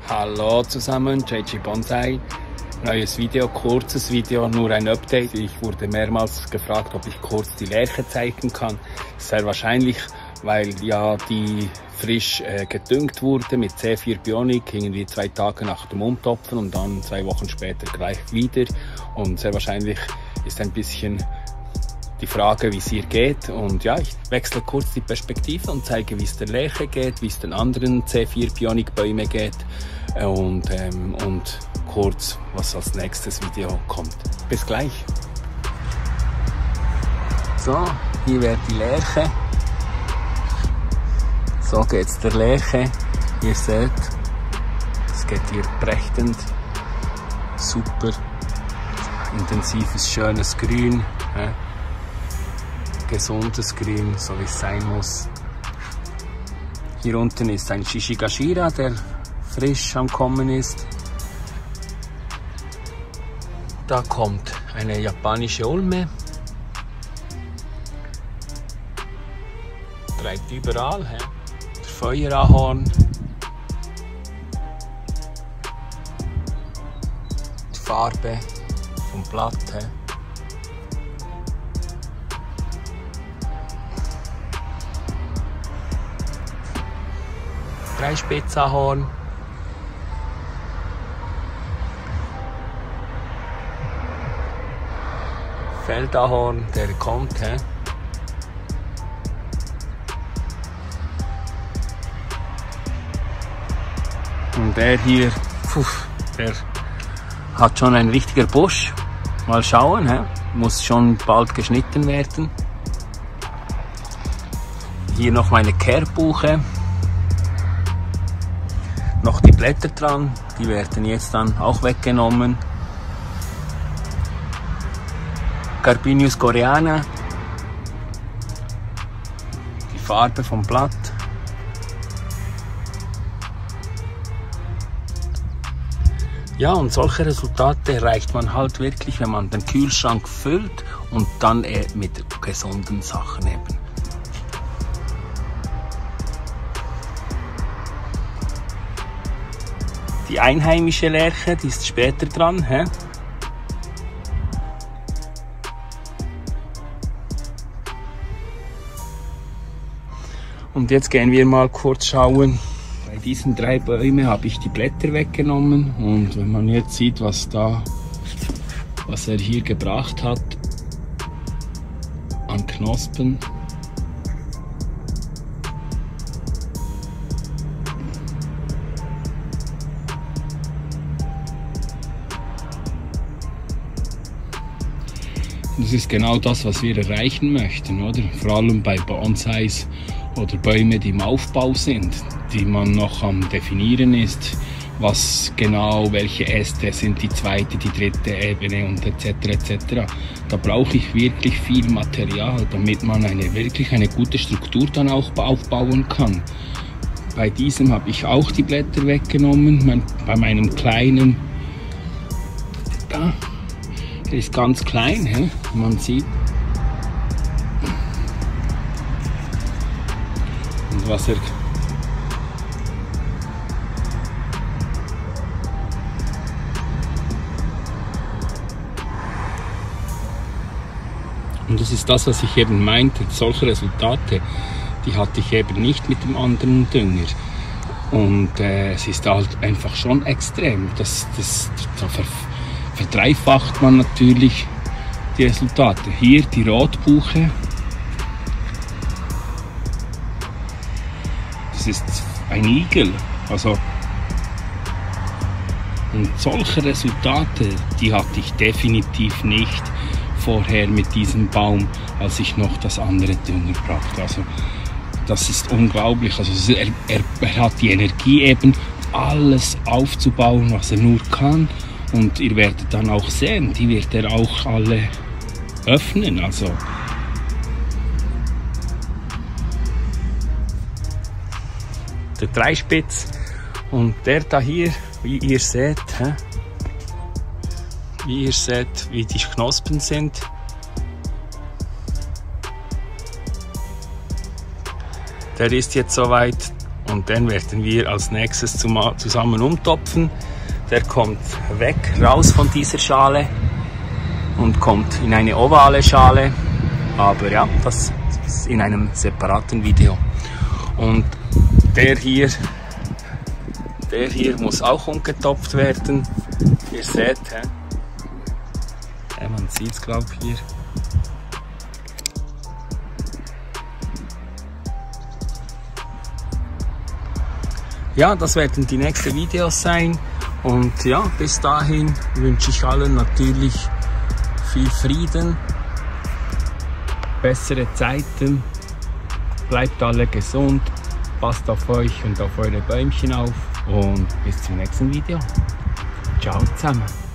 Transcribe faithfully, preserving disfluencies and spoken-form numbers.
Hallo zusammen, J G Bonsai. Neues Video, kurzes Video, nur ein Update. Ich wurde mehrmals gefragt, ob ich kurz die Lärche zeigen kann. Sehr wahrscheinlich, weil ja die frisch äh, gedüngt wurde mit C vier Bionic, irgendwie zwei Tage nach dem Umtopfen und dann zwei Wochen später gleich wieder. Und sehr wahrscheinlich ist ein bisschen die Frage, wie es ihr geht. Und ja, ich wechsle kurz die Perspektive und zeige, wie es der Lärche geht, wie es den anderen C vier Bionic Bäume geht und, ähm, und kurz, was als nächstes Video kommt. Bis gleich. So, hier wäre die Lärche. So geht's der Lärche. Ihr seht, es geht hier prächtend. Super. Intensives, schönes Grün. Ja. Gesundes Grün, so wie es sein muss. Hier unten ist ein Shishigashira, der frisch am Kommen ist. Da kommt eine japanische Ulme. Treibt überall. He? Der Feuerahorn. Die Farbe vom Blatt. He? Dreispitzahorn. Feldahorn, der kommt. He? Und der hier, pf, der hat schon ein richtiger Busch. Mal schauen, he? Muss schon bald geschnitten werden. Hier noch meine Kehrbuche. Noch die Blätter dran, die werden jetzt dann auch weggenommen. Garbinius coreana, die Farbe vom Blatt. Ja, und solche Resultate erreicht man halt wirklich, wenn man den Kühlschrank füllt und dann mit gesunden Sachen eben. Die einheimische Lärche, die ist später dran. Hä? Und jetzt gehen wir mal kurz schauen. Bei diesen drei Bäumen habe ich die Blätter weggenommen. Und wenn man jetzt sieht, was, da, was er hier gebracht hat an Knospen. Das ist genau das, was wir erreichen möchten, oder? Vor allem bei Bonsais oder Bäumen, die im Aufbau sind, die man noch am Definieren ist, was genau, welche Äste sind die zweite, die dritte Ebene und et cetera et cetera. Da brauche ich wirklich viel Material, damit man eine wirklich eine gute Struktur dann auch aufbauen kann. Bei diesem habe ich auch die Blätter weggenommen, mein, bei meinem kleinen, da. Der ist ganz klein, he? Man sieht. Und was er Und das ist das, was ich eben meinte. Solche Resultate, die hatte ich eben nicht mit dem anderen Dünger. Und äh, es ist halt einfach schon extrem. Das, das, das, das verdreifacht man natürlich die Resultate. Hier die Rotbuche. Das ist ein Igel. Also, und solche Resultate, die hatte ich definitiv nicht vorher mit diesem Baum, als ich noch das andere Dünger brachte. Also, das ist unglaublich. Also, er, er, er hat die Energie eben, alles aufzubauen, was er nur kann. Und ihr werdet dann auch sehen, die wird er auch alle öffnen. Also der Dreispitz und der da hier, wie ihr seht, hä? wie ihr seht, wie die Knospen sind. Der ist jetzt soweit und den werden wir als nächstes zusammen umtopfen. Der kommt weg, raus von dieser Schale und kommt in eine ovale Schale, aber ja, das ist in einem separaten Video. Und der hier, der hier muss auch umgetopft werden. Ihr seht, hä? Ja, man sieht es, glaube ich, hier. Ja, das werden die nächsten Videos sein. Und ja, bis dahin wünsche ich allen natürlich viel Frieden, bessere Zeiten, bleibt alle gesund, passt auf euch und auf eure Bäumchen auf und bis zum nächsten Video. Ciao zusammen.